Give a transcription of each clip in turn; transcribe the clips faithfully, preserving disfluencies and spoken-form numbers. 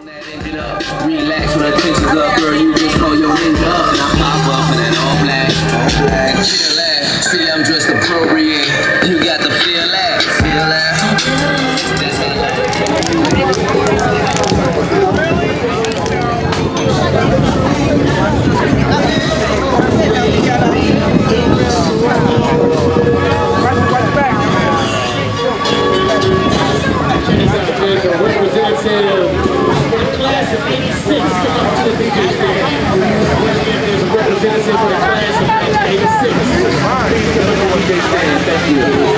Relax when the tension's up, girl, you just call your ninja up. And I pop up in that all black, all black. Feel that, see I'm dressed appropriate. You got the feel that, feel that. Class of eighty-six, come up to the D J stand. There's a representative for the class of nineteen eighty-six. Thank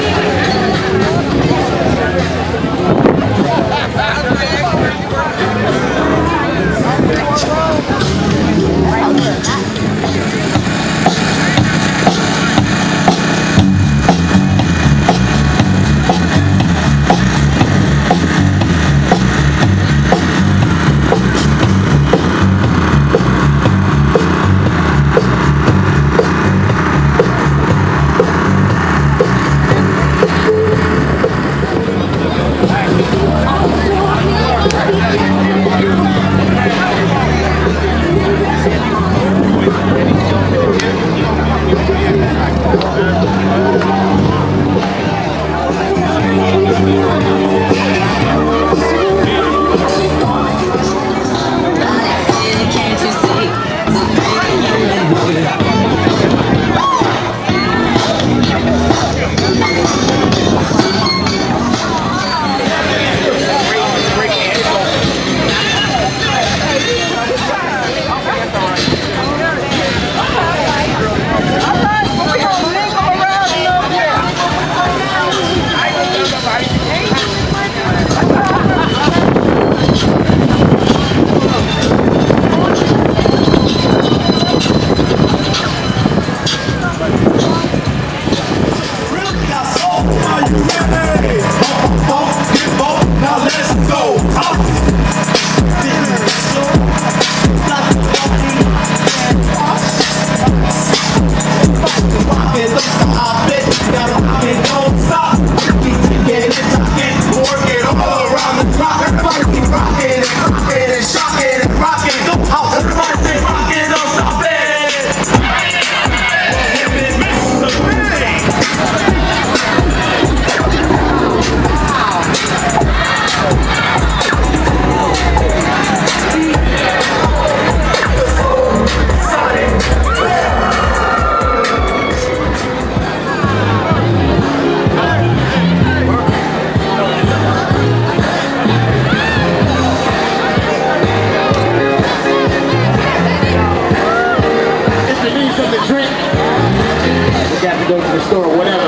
go to the store or whatever.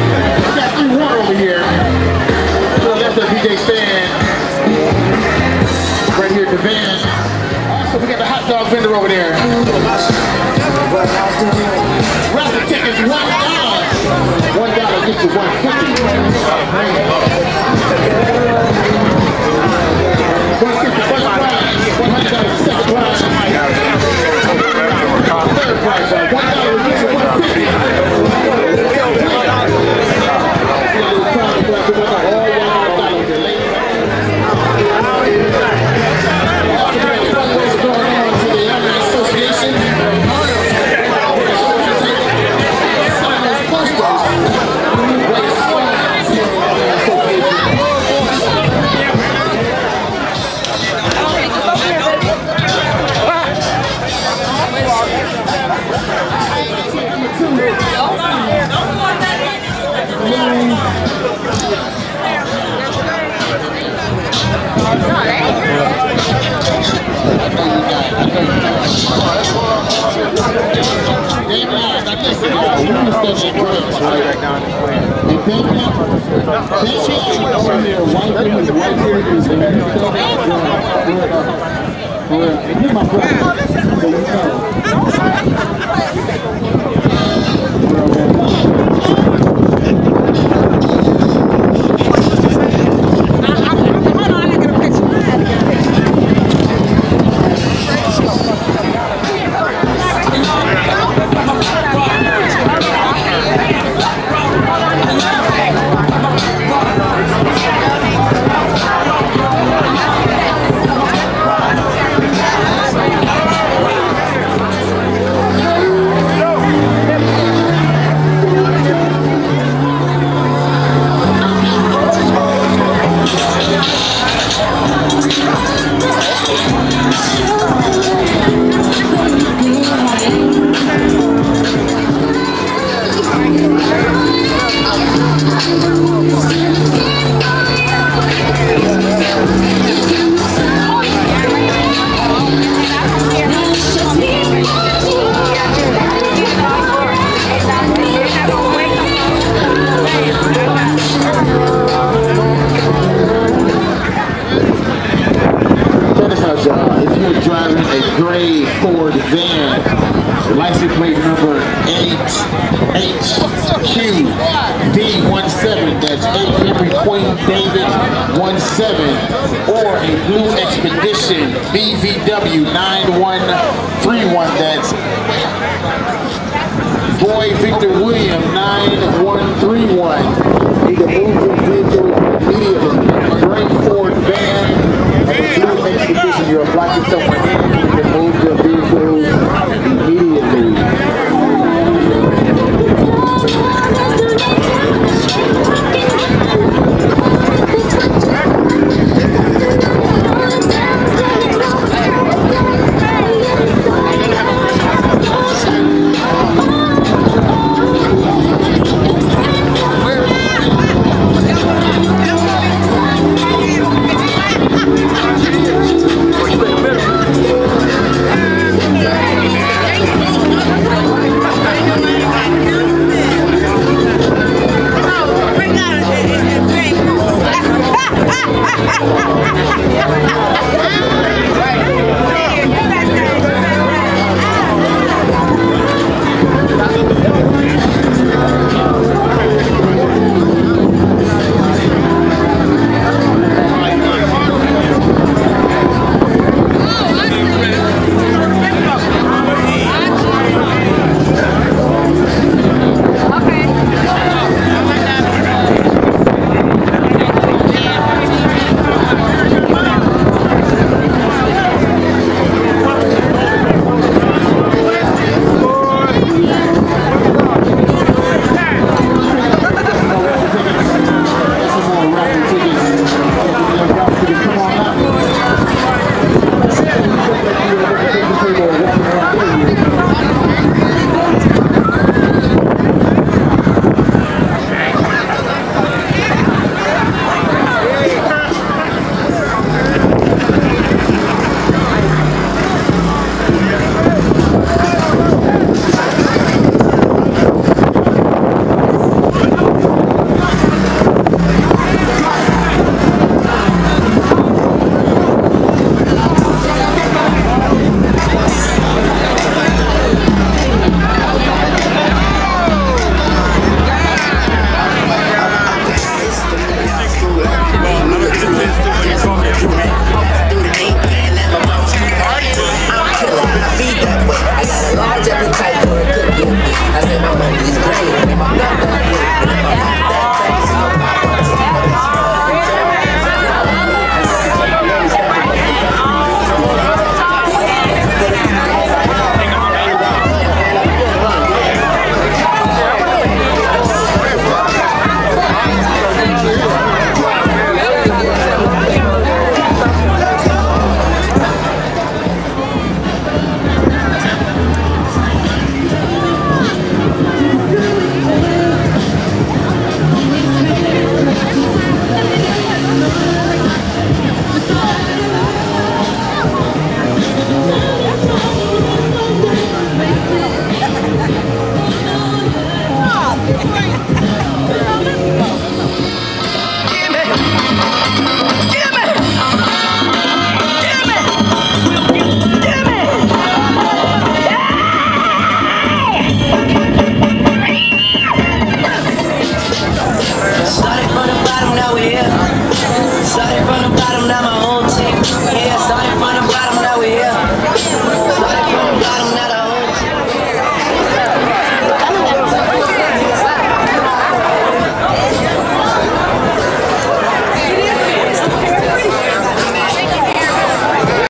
We got three water over here. To the left of the D J stand. Right here at the van. Also, we got the hot dog vendor over there. Raffle tickets, one dollar. One dollar gets you one fifty. One fifty first prize. One hundred dollars second prize. Third prize. One dollar gets you one fifty. you're driving a gray Ford van, the license plate number H Q D one seven, that's eight Henry Queen David one seven, or a Blue Expedition B V W nine one three one, that's Boy Victor William nine one three one. Need to move your vehicle immediately. A gray Ford van and a Blue Expedition. You're blocking someone